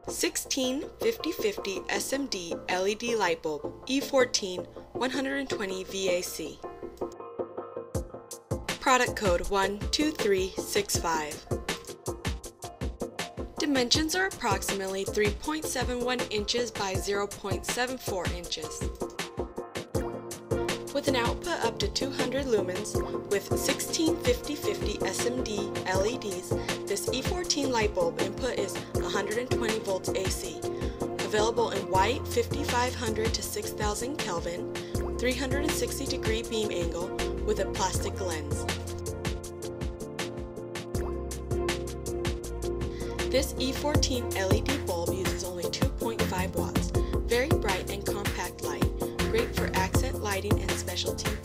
16-50-50 SMD LED light bulb, E14 120 VAC. Product code 12365. Dimensions are approximately 3.71 inches by 0.74 inches. With an output up to 200 lumens, with 16-50-50 SMD LEDs, this E14 light bulb input is 120 volts AC. Available in white 5500 to 6000 Kelvin, 360 degree beam angle with a plastic lens. This E14 LED bulb uses only 2.5 watts, very bright and compact light, great for accent lighting and specialty